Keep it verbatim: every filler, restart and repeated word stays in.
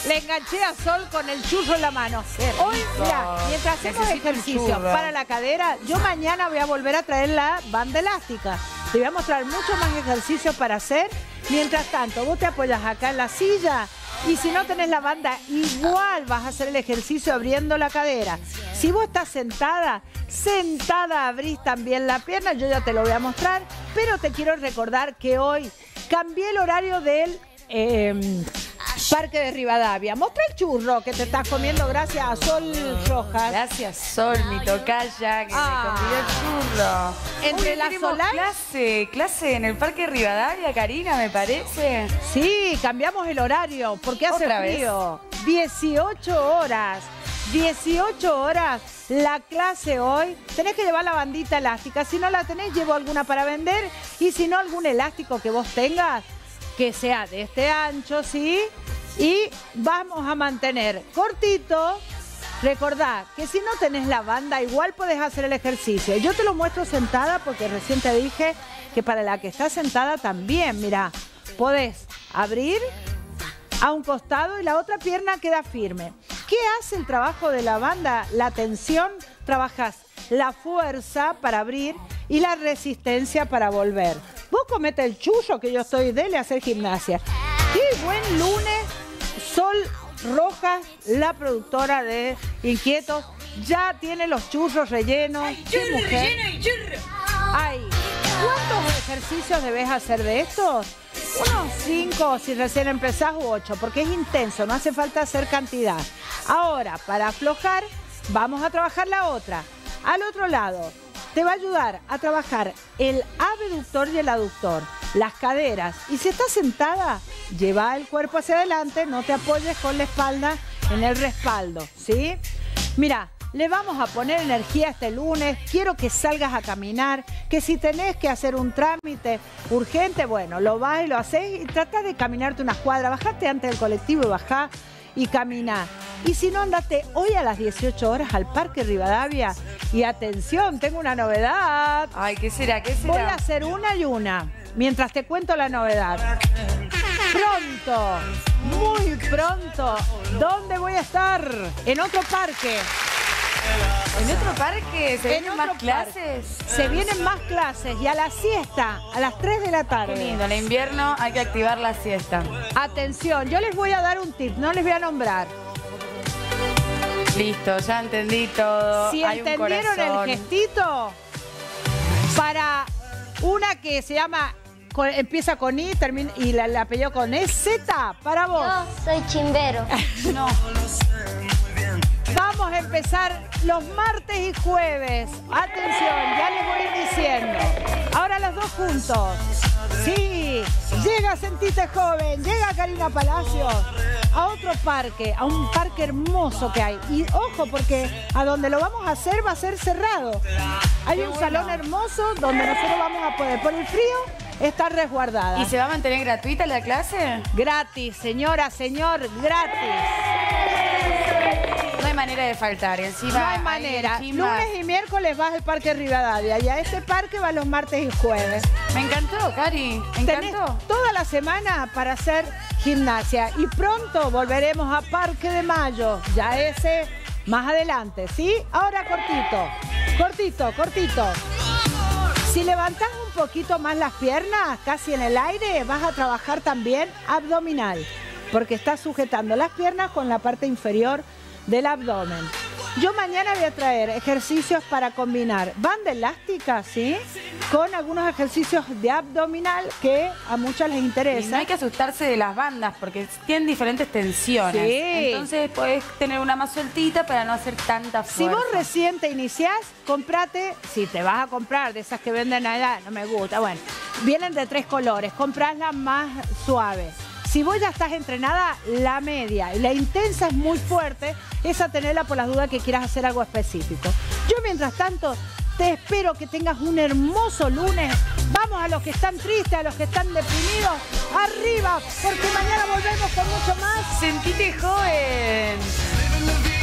Le enganché a Sol con el churro en la mano. Hoy, mira, mientras hacemos Necesito un ejercicio churro. para la cadera, yo mañana voy a volver a traer la banda elástica. Te voy a mostrar muchos más ejercicios para hacer. Mientras tanto, vos te apoyas acá en la silla y si no tenés la banda, igual vas a hacer el ejercicio abriendo la cadera. Si vos estás sentada, sentada abrís también la pierna, yo ya te lo voy a mostrar, pero te quiero recordar que hoy cambié el horario del eh, Parque de Rivadavia. Mostra el churro que te estás comiendo gracias a Sol Rojas. Gracias, Sol, mi tocaya, que Ah. me convidó el churro. Entre Uy, las tenemos solares- clase, clase en el Parque Rivadavia, Karina, me parece. Sí, cambiamos el horario porque hace ¿Otra vez? frío. dieciocho horas. dieciocho horas la clase hoy. Tenés que llevar la bandita elástica. Si no la tenés, llevo alguna para vender. Y si no, algún elástico que vos tengas que sea de este ancho, ¿sí? Y vamos a mantener cortito. Recordá que si no tenés la banda, igual podés hacer el ejercicio. Yo te lo muestro sentada porque recién te dije que para la que está sentada también, mira, podés abrir a un costado y la otra pierna queda firme. ¿Qué hace el trabajo de la banda? La tensión, trabajas la fuerza para abrir y la resistencia para volver. Vos comete el churro que yo estoy dele a hacer gimnasia. ¡Qué buen lunes! Sol Rojas, la productora de Inquietos, ya tiene los churros rellenos. ¡Qué mujer! Ay, ¿cuántos ejercicios debes hacer de estos? Unos cinco si recién empezás u ocho, porque es intenso, no hace falta hacer cantidad. Ahora, para aflojar, vamos a trabajar la otra. Al otro lado, te va a ayudar a trabajar el abductor y el aductor, las caderas. Y si estás sentada, lleva el cuerpo hacia adelante, no te apoyes con la espalda en el respaldo, ¿sí? Mira, le vamos a poner energía este lunes, quiero que salgas a caminar, que si tenés que hacer un trámite urgente, bueno, lo vas y lo haces y tratás de caminarte unas cuadras, bajate antes del colectivo y bajá y caminá. Y si no, andate hoy a las dieciocho horas al Parque Rivadavia y atención, tengo una novedad. Ay, ¿qué será? ¿Qué será? Voy a hacer una y una, mientras te cuento la novedad. Pronto, muy pronto, ¿dónde voy a estar? En otro parque. ¿En otro parque? ¿Se En vienen otro más clases? parque. Se vienen más clases y a la siesta, a las tres de la tarde. Qué lindo, en invierno hay que activar la siesta. Atención, yo les voy a dar un tip, no les voy a nombrar. Listo, ya entendí todo. Si hay un entendieron el corazón. gestito, para una que se llama, con- empieza con I termina, y la, la apellido con E, Z, para vos. Yo soy chimbero. No. Vamos a empezar los martes y jueves. Atención, ya les voy a ir diciendo. Ahora los dos juntos. Sí, llega Sentite Joven, llega Karina Palacios a otro parque, a un parque hermoso que hay. Y ojo, porque a donde lo vamos a hacer va a ser cerrado. Hay un salón hermoso donde nosotros vamos a poder, por el frío, estar resguardada. ¿Y se va a mantener gratuita la clase? Gratis, señora, señor, gratis. No hay manera de faltar. Y encima No hay manera. encima- Lunes y miércoles vas al Parque Rivadavia y a este parque vas los martes y jueves. Me encantó, Cari. Me Tenés encantó. toda la semana para hacer gimnasia y pronto volveremos a Parque de Mayo, ya ese más adelante, ¿sí? Ahora cortito, cortito, cortito. Si levantás un poquito más las piernas, casi en el aire, vas a trabajar también abdominal, porque estás sujetando las piernas con la parte inferior del abdomen. Yo mañana voy a traer ejercicios para combinar banda elástica, ¿sí? Con algunos ejercicios de abdominal que a muchas les Y no interesa. hay que asustarse de las bandas porque tienen diferentes tensiones. Sí. Entonces podés tener una más sueltita para no hacer tanta Si fuerza. vos recién te iniciás, comprate, si te vas a comprar de esas que venden allá, no me gusta, bueno, vienen de tres colores, comprasla más suave. Si vos ya estás entrenada, la media y la intensa es muy fuerte, esa tenerla por las dudas que quieras hacer algo específico. Yo mientras tanto te espero que tengas un hermoso lunes. Vamos a los que están tristes, a los que están deprimidos, arriba, porque mañana volvemos con mucho más. Sentite joven.